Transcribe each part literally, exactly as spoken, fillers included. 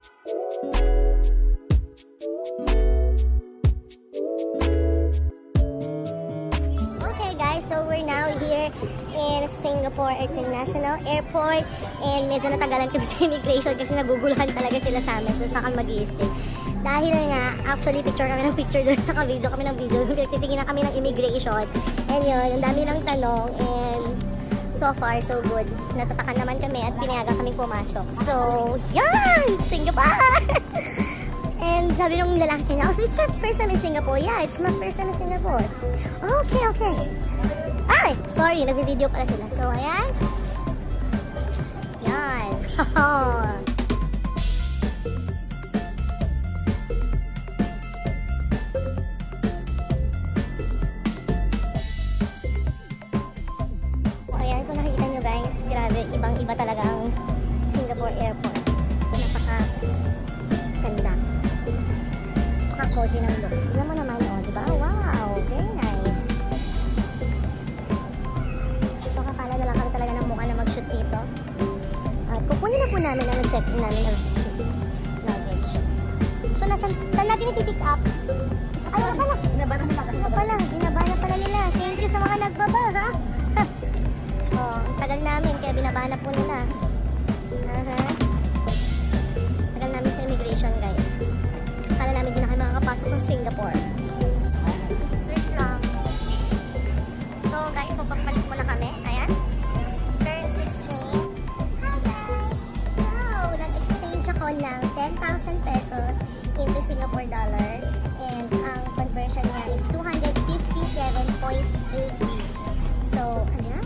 Okay guys, so we're now here in Singapore International Airport and medyo natagalan kami sa immigration kasi naguguluhan talaga sila sa amin kung saan kami mag-i-stay. Dahil nga, actually picture kami ng picture doon, naka-video kami ng video, titingin na kami ng immigration. And yun, ang dami lang tanong and so far so good. Natatakan naman kami at pinayagan kami pumasok. So, yan! Singapore! And sabi nung lalaki na, oh, so it's your first time in Singapore? Yeah, it's my first time in Singapore. Okay, okay. Ay! Sorry, nag-video pala sila. So, ayan. Yan. Ayan, kung nakikita nyo guys, grabe, ibang-iba talaga ang Singapore Airport. Napaka-ganda. Napaka-cozy ng look. Tignan mo naman, oh, diba? Wow, very nice. So, kakala na lang kami talaga ng mukha na mag-shoot dito. At kukunin na po namin ang check-in namin ng luggage. So, nasan, saan natin iti-pick up? Ay, na pala. Ginaba na pala. Ginaba pala. Ginaba na pala nila. Thank you sa mga nagbaba, ha? Oh, ang tagal namin, kaya binabana po nila. Uh-huh. Tagal namin sa immigration, guys. Akala namin din na kayo makakapasok ng Singapore. Please lang. So, guys, magpapalit muna kami. Ayan. Currency exchange. Hi, guys! So, nag-exchange ako ng ten thousand pesos into Singapore dollar. And ang conversion niya is two hundred fifty-seven point eight. So, ayan.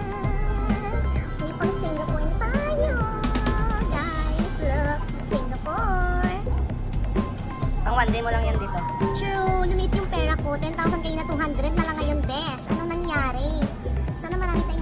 Singapore tayo, guys. Look, Singapore. Pang one day mo lang yan dito. True, lumit yung pera ko. ten thousand kayo na two hundred na lang ngayon, besh. Anong nangyari? Sana marami tayong